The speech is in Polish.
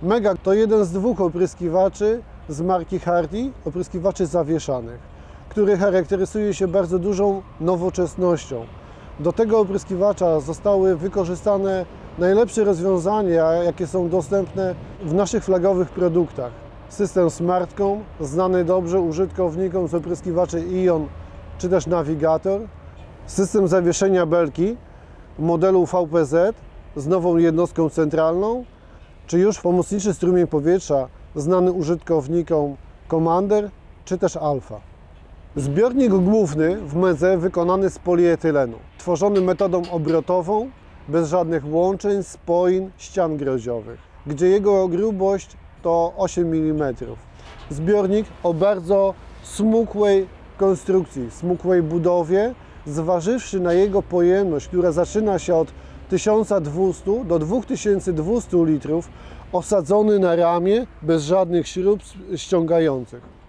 Mega to jeden z dwóch opryskiwaczy z marki Hardy, opryskiwaczy zawieszanych, który charakteryzuje się bardzo dużą nowoczesnością. Do tego opryskiwacza zostały wykorzystane najlepsze rozwiązania, jakie są dostępne w naszych flagowych produktach. System SmartCom, znany dobrze użytkownikom z opryskiwaczy Ion czy też Navigator. System zawieszenia belki modelu VPZ z nową jednostką centralną, czy już pomocniczy strumień powietrza znany użytkownikom Commander czy też Alpha. Zbiornik główny w Medze wykonany z polietylenu, tworzony metodą obrotową, bez żadnych łączeń, spoin, ścian grodziowych, gdzie jego grubość to 8 mm. Zbiornik o bardzo smukłej konstrukcji, smukłej budowie, zważywszy na jego pojemność, która zaczyna się od 1200 do 2200 litrów, osadzony na ramię bez żadnych śrub ściągających.